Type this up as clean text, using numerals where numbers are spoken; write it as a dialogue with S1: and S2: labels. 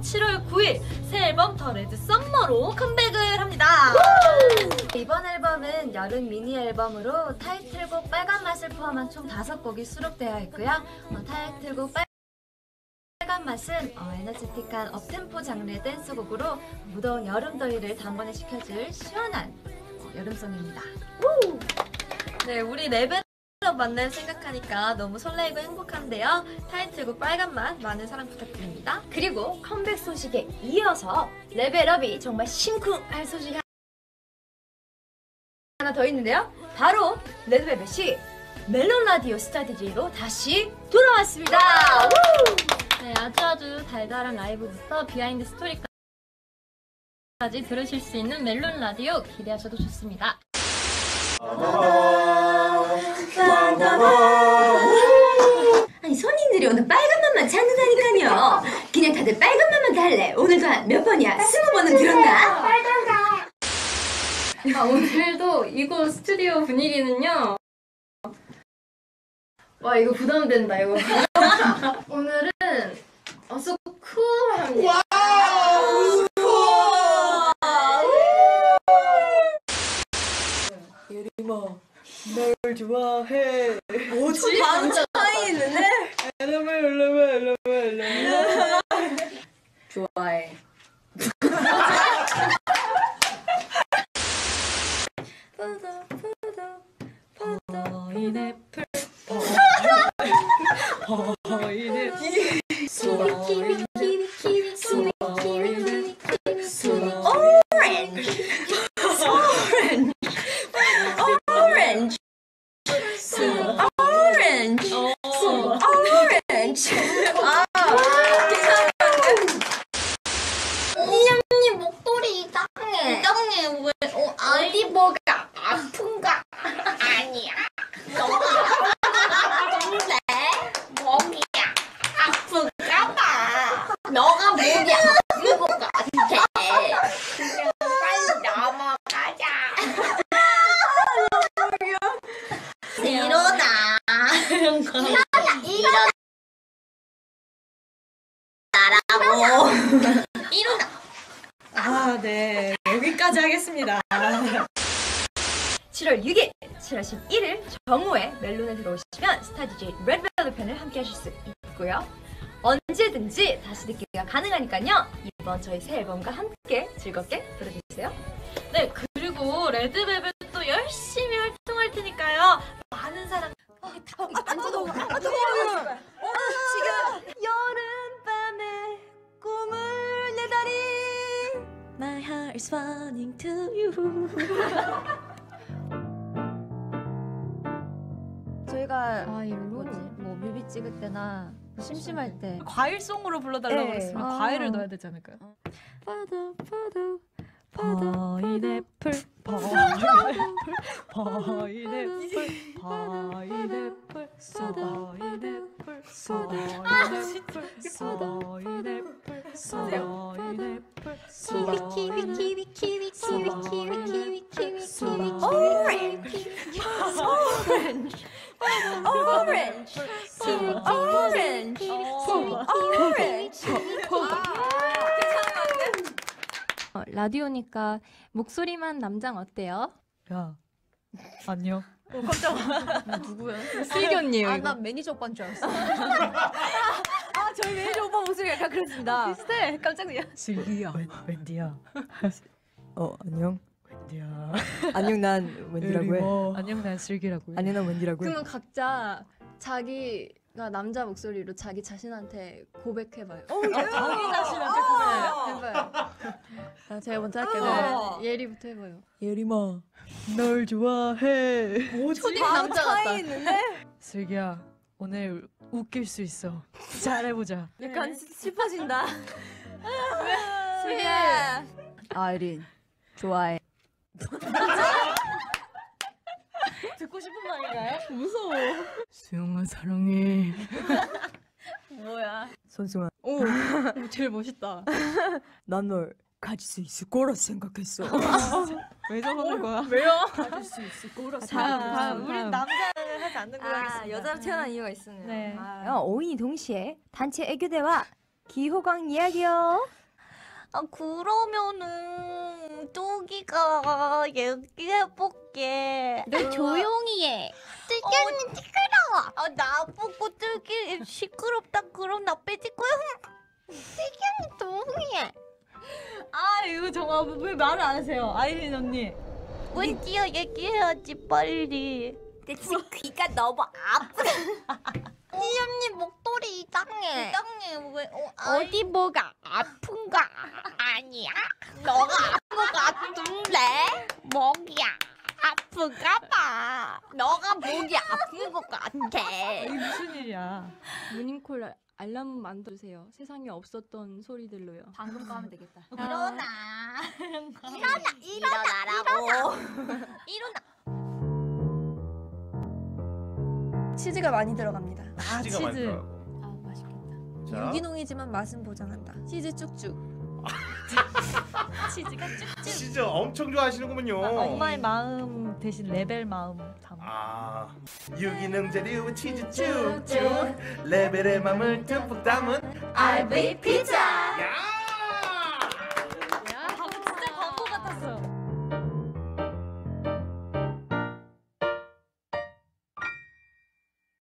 S1: 7월 9일 새 앨범 더 레드 썸머로 컴백을 합니다.
S2: 이번 앨범은 여름 미니 앨범으로 타이틀곡 빨간 맛을 포함한 총 5곡이 수록되어 있고요. 타이틀곡 빨간 맛은 에너지틱한 업템포 장르의 댄스곡으로 무더운 여름 더위를 단번에 식혀줄 시원한 여름송입니다.
S1: 네, 우리 레벨업 만날 생각하니까 너무 설레이고 행복한데요. 타이틀곡 빨간 맛 많은 사랑 부탁드립니다.
S2: 그리고 컴백 소식에 이어서 레벨업이 정말 심쿵할 소식이 하나 더 있는데요. 바로 레드벨벳이 멜론 라디오 스타 DJ로 다시 돌아왔습니다.
S3: 네, 아주 달달한 라이브부터 비하인드 스토리까지 들으실 수 있는 멜론 라디오 기대하셔도 좋습니다.
S2: 아니 손님들이 오늘 빨간 맛만 찾는다니까요. 그냥 다들 빨간 맛만 달래. 오늘도 한 몇 번이야? 20번은 들었나?
S3: 오늘도 이곳 스튜디오 분위기는요. 와, 이거 부담된다, 이거. 오늘은 소 쿨합니다.
S4: 예림아, 널 좋아해. 뭐지?
S2: 진짜 차이 있는데?
S4: 엘레멜.
S2: 좋아해.
S4: 파인애플 파인애플
S2: 이년님 목소리 이상해. 이상해. 왜? 알리버가 아픈가? 아니야. 근데 목이야. 아픈가 봐. 너가 목이 아픈 것 같아. 그냥 빨리 넘어가자. 일어나. 일어나. 나라고. 일어나.
S4: 아, 네. 여기까지 하겠습니다.
S2: 7월 6일, 7월 11일 정오에 멜론에 들어오시면 스타 DJ 레드벨벳 편을 함께 하실 수 있고요. 언제든지 다시 듣기가 가능하니까요. 이번 저희 새 앨범과 함께 즐겁게 들어주세요.
S1: 네, 그리고 레드벨벳도 열심히 활동할 테니까요. 많은 사랑.
S2: 지금 여름밤에 꿈을 내다리 My heart is running to you. 저희가 뭐 뮤비 찍을 때나 심심할 때
S4: 과일송으로 불러달라고
S2: 네.
S4: 그랬으면 과일을 넣어야 되지 않을까요? 파인애플
S3: 라디오니까 목소리만 남장 어때요?
S4: 야, 안녕.
S3: 누구야? 슬기언니예요.
S2: 난 매니저 오빠인 줄 알았어. 저희 매니저 오빠 목소리가 약간 그렇습니다.
S3: 비슷해. 깜짝 놀랐어.
S4: 슬기야. 웬디야. 안녕. 웬디야.
S5: 안녕 난 웬디라고 해.
S4: 안녕, 난 슬기라고 해.
S5: 안녕 난 웬디라고 해.
S3: 그러면 각자 자기가 남자 목소리로 자기 자신한테 고백해봐요.
S4: 자기 자신한테 고백해요?
S3: 해봐요. 제가 먼저 할게요. 네. 예리부터 해봐요.
S5: 예림아 널 좋아해.
S3: 초딩 남자 같다.
S4: 슬기야, 오늘 웃길 수 있어. 잘해보자.
S2: 약간 슬퍼진다.
S3: 슬기야.
S5: 아이린 좋아해.
S3: 듣고 싶은 말인가요?
S4: 수영아 사랑해.
S3: 뭐야?
S5: 선승아
S3: 제일 멋있다.
S5: 난 널 가질 수 있을 거라 생각했어.
S4: 왜 저러는 거야?
S3: 왜요?
S4: 가질 수 있을 거라
S3: 다음.
S4: 우린 남자는 하지 않는 걸로
S2: 아,
S4: 하겠습니다.
S2: 여자로 태어난 이유가 있었네요.
S3: 네.
S5: 오인이 동시에 단체 애교대와 기호강 이야기요.
S6: 아, 그러면은 뚜기가 얘기해볼게.
S7: 너 조용히 해.
S6: 뚜기는 시끄러워. 아, 나보고 뚜기 시끄럽다 그럼 나 뺏을 거야. 뚜기는 조용히 해.
S4: 아 이거 정말 왜 말을 안 하세요, 아이린 언니?
S6: 왠지야 얘기해야지 빨리.
S7: 대체 귀가 너무 아프.
S6: 이 언니 목소리 이상해. 이상해 왜?
S7: 어디 뭐가 아픈가? 아니야. 너가 아픈 것 같은데? 목이야. 아픈가 봐. 너가 목이 아픈 것 같아.
S4: 이게 무슨 일이야?
S3: 모닝콜 알람 만들어주세요. 세상에 없었던 소리들로요.
S2: 방금 거 하면 되겠다.
S6: 일어나.
S7: 일어나라고.
S6: 일어나.
S1: 치즈가 많이 들어갑니다.
S4: 아
S8: 치즈가 많이
S4: 치즈.
S8: 들어가고.
S2: 아 맛있겠다.
S8: 자,
S1: 유기농이지만 맛은 보장한다. 치즈 쭉쭉.
S6: 치즈가 쭉쭉.
S8: 치즈 엄청 좋아하시는군요.
S4: 엄마의 마음 대신 레벨 마음 담.
S8: 아, 유기농 재료 치즈 쭉쭉 레벨의 맘을 듬뿍 담은
S2: RV 피자.
S8: 야!